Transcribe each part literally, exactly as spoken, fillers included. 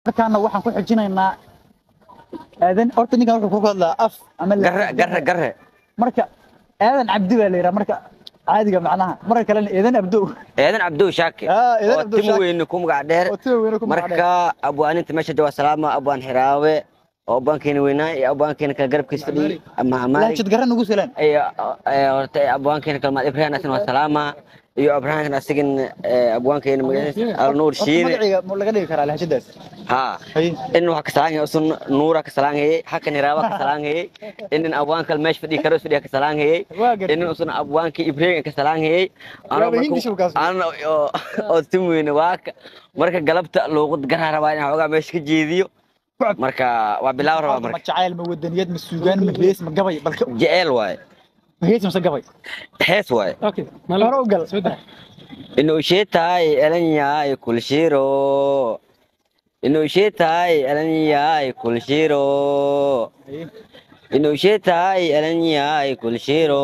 markaana waxaan ku xijinaynaa aadan horta ninkan wuxuu ku hadlaa af ama قرة قرة قرة marka aadan cabdi baa la yiraahdaa marka caadiga macnaha marka kale aadan abdo aadan abdo shaaki aadan abdo shaaki weyn ku magac dheer marka abwaan inta meesha jawa salaama abwaan xiraawe oo bankiina weynaa iyo bankiina ka garabkiisa fadhi ama ama la jid garan ugu salaan ay horta abwaankiina kalmaad ibrahim asan wa salaama iyo ibrahim asigin abwaankiina magaciisa al nuur shiine magaciga ma laga dhigi karaa lahjadaas ha in wax ka salaangay usun nuura ka salaangay hakan iraaba ka salaangay in abwaanka meesha fadhi karo fadhi ka salaangay in usun abwaanki ibrahim ka salaangay ana oo timweena waak marka galabta luuqad garaaraba in xogaa meesha ka jeediyo marka waa bilaaw raba marka jacayl ma wadaniyad ma suugaan ma hees ma gabay balka jacayl waay hees ma gabay hees waay okay ma la hore u gal soo daa inuu sheetay elanyaay kul shiro inuu sheetay elanyaay kul shiro inuu sheetay elanyaay kul shiro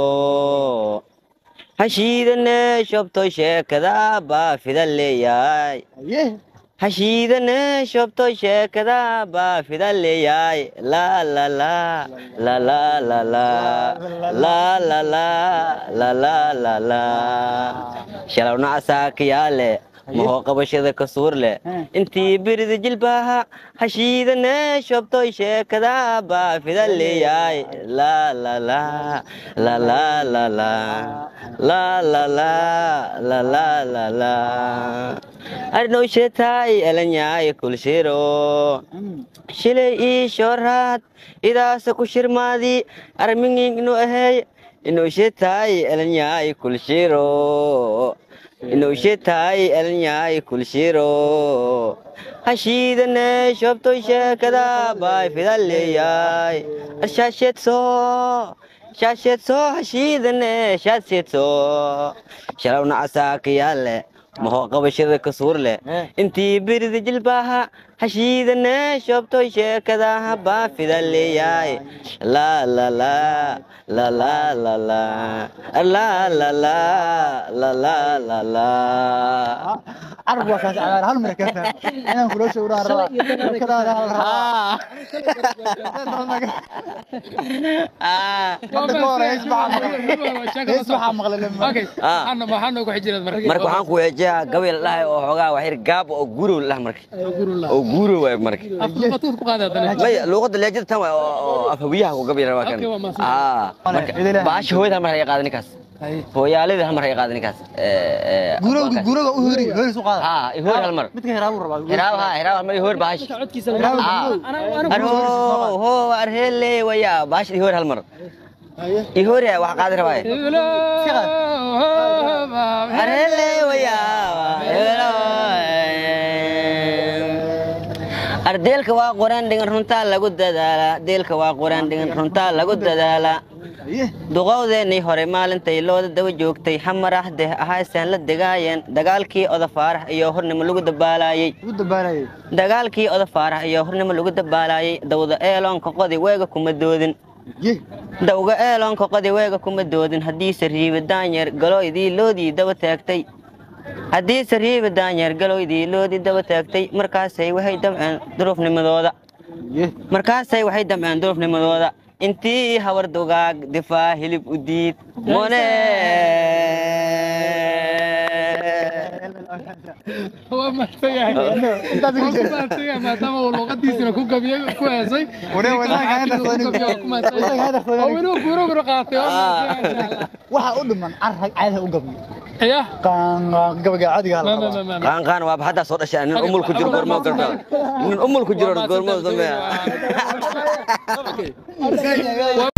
hashiidane shobto sheekada baa fidaleeyay hashiidane shobto sheekada baa fidaleeyay la la la la la la la la la la la la la shalawna asaakiyale maho qabashada ka suurle intii birida jilbaha hashiidane shobto sheekada baa fidaleeyay la la la la la la la la la la la la la arno sheetay elanyaay kul shiro shilay ii shoraad idaas ku shirmaadi armingin inuu ahay inuu sheetay elanyaay kul shiro inuu sheetay elanyaay kul shiro hashiidane shobto sheekada baa fidaleeyay ashaasheedso shaasheedso hashiidane shaasheedso shalawna asaakiyale maho qabashada ka suurle intii birida jilbaha hashiidane shobto sheekada baa fidaleeyay la la la la la la la la la la la la la la arwa ka jacayl hal mar ka faham inaan ku soo uraan raba kada ah ah okay ana waxaan ugu xijirad markii markii waxaan ku xijaa gabeel lahay oo xogaa waxir gaab oo guru lah markii oo guru way markii aflaqatu ku qaadadana may luqada leejada tan oo afhawiyaha ku gabeel raba kan ah baash hooyada mar ay qaadan kaas hooyaalada hal mar ay qaadan kaas ee guriga guriga u hori hori soo qaad ah ihoor hal mar midka hiraab raba hiraab ha hiraab mar ihoor baash codkiisa ana ho arhele waya baash ihoor hal mar ihoor ya wax qaad rabay arhele waya ardeelka waa qoraan dhigan runta lagu dadaala deelka waa qoraan dhigan runta lagu dadaala duqowdeennii hore maalintay looda daba joogtay xamaraxde ahaysaan la degaayeen dagaalkii oda faarax iyo hornimo lagu dabaalayay dagaalkii oda faarax iyo hornimo lagu dabaalayay dawda eeloonka qodi weega kuma doodin dawga eeloonka qodi weega kuma doodin haddii sariiba daanyeer galooydii loodii daba taagtay haddii sariiba daanyeer galooydii loodii daba taagtay markaasay waxay damceen duruufnimadooda markaasay waxay damceen duruufnimadooda intii hawar dugaag difaa hilib u diid mone هو ما تيجي انت تيجي ما دام لغتي سنه كوكا بيجي كويسي ولا ولا هذا هذا وينو كورو رقاتي waxa u dhiman arag caadi u gabiyo ya kan gabiga caadiga ah kan kan waa hadda soo dhashay nin umul ku jiro gormo galba nin umul ku jiro gormo sameeya